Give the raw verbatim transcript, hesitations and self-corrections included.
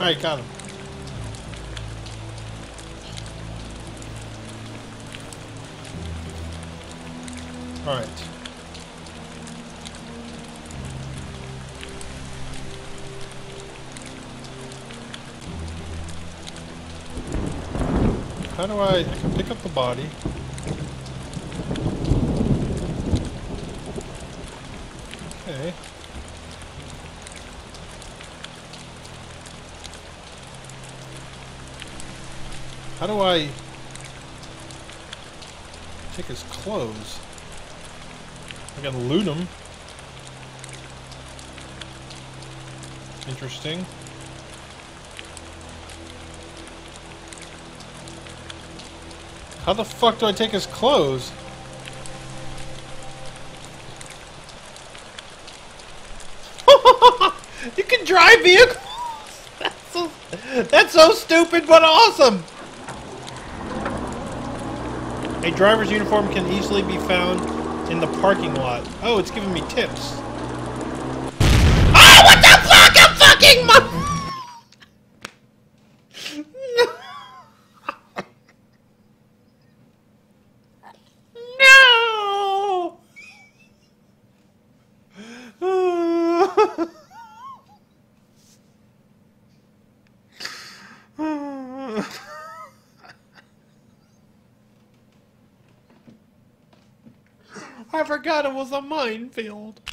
Alright, got him. Alright. How do I, I can pick up the body? Okay. How do I take his clothes? I gotta loot him. Interesting. How the fuck do I take his clothes? You can drive vehicles! That's so, that's so stupid but awesome! A driver's uniform can easily be found in the parking lot. Oh, it's giving me tips. Oh, what the fuck? I'm fucking my... No! I forgot it was a minefield.